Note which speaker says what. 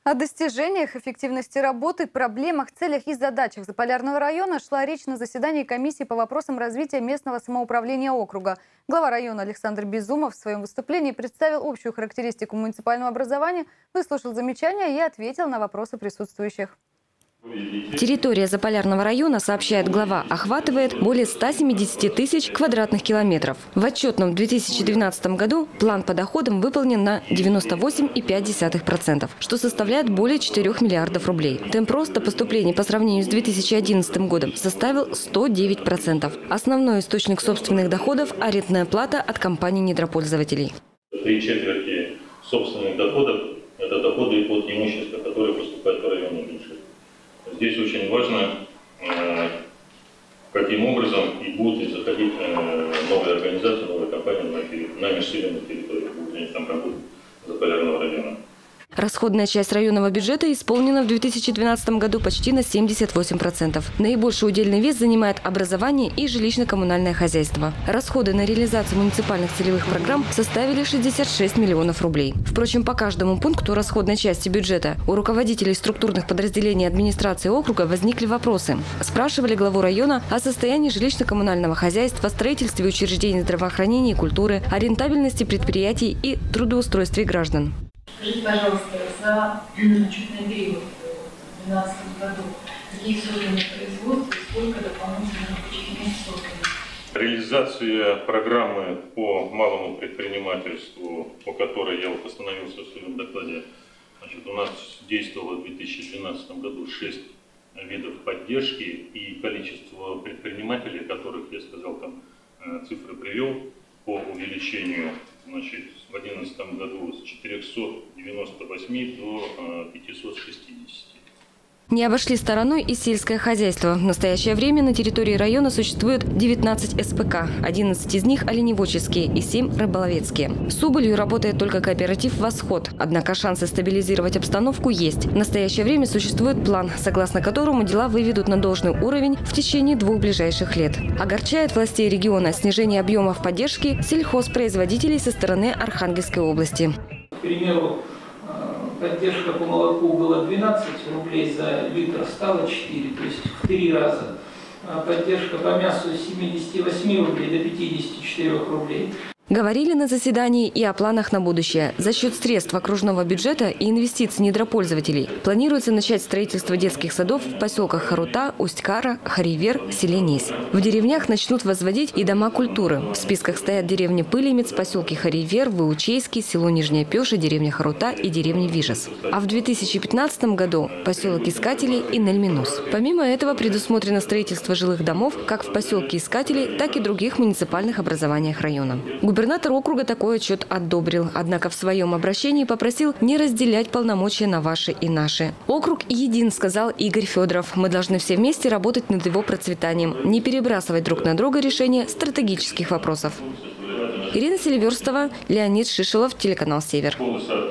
Speaker 1: О достижениях, эффективности работы, проблемах, целях и задачах Заполярного района шла речь на заседании комиссии по вопросам развития местного самоуправления округа. Глава района Александр Безумов в своем выступлении представил общую характеристику муниципального образования, выслушал замечания и ответил на вопросы присутствующих.
Speaker 2: Территория Заполярного района, сообщает глава, охватывает более 170 тысяч квадратных километров. В отчетном 2012 году план по доходам выполнен на 98,5%, что составляет более 4 миллиардов рублей. Темп роста поступлений по сравнению с 2011 годом составил 109%. Основной источник собственных доходов – арендная плата от компаний-недропользователей.
Speaker 3: 3/4 собственных доходов – это доходы от имущества, которые поступают в районный бюджет. Здесь очень важно, каким образом и будут ли заходить новые организации, новые компании на межселенную территорию, будут они там работать Заполярного района.
Speaker 2: Расходная часть районного бюджета исполнена в 2012 году почти на 78%. Наибольший удельный вес занимает образование и жилищно-коммунальное хозяйство. Расходы на реализацию муниципальных целевых программ составили 66 миллионов рублей. Впрочем, по каждому пункту расходной части бюджета у руководителей структурных подразделений администрации округа возникли вопросы. Спрашивали главу района о состоянии жилищно-коммунального хозяйства, строительстве учреждений здравоохранения и культуры, о рентабельности предприятий и трудоустройстве граждан.
Speaker 4: Скажите, пожалуйста, за отчетный период в 2012 году какие созданы производства и сколько дополнительных рабочих мест создано?
Speaker 3: Реализация программы по малому предпринимательству, по которой я остановился в своем докладе, у нас действовало в 2012 году 6 видов поддержки, и количество предпринимателей, которых я сказал, там цифры привел, по увеличению в 2011 году с 498 до 560.
Speaker 2: Не обошли стороной и сельское хозяйство. В настоящее время на территории района существует 19 СПК. 11 из них оленеводческие и 7 рыболовецкие. С убылью работает только кооператив «Восход». Однако шансы стабилизировать обстановку есть. В настоящее время существует план, согласно которому дела выведут на должный уровень в течение 2 ближайших лет. Огорчает властей региона снижение объемов поддержки сельхозпроизводителей со стороны Архангельской области.
Speaker 5: К примеру, поддержка по молоку была 12 рублей за литр, стала 4, то есть в 3 раза. Поддержка по мясу с 78 рублей до 54 рублей.
Speaker 2: Говорили на заседании и о планах на будущее. За счет средств окружного бюджета и инвестиций недропользователей планируется начать строительство детских садов в поселках Харута, Усть-Кара, Харивер, селе Несь. В деревнях начнут возводить и дома культуры. В списках стоят деревни Пылемец, поселки Харивер, Выучейский, село Нижняя Пеша, деревня Харута и деревня Вижес. А в 2015 году поселок Искателей и Нельминус. Помимо этого предусмотрено строительство жилых домов как в поселке Искателей, так и других муниципальных образованиях района. Губернатор округа такой отчет одобрил, однако в своем обращении попросил не разделять полномочия на ваши и наши. Округ един, сказал Игорь Федоров. Мы должны все вместе работать над его процветанием, не перебрасывать друг на друга решения стратегических вопросов. Ирина Селиверстова, Леонид Шишелов, телеканал «Север».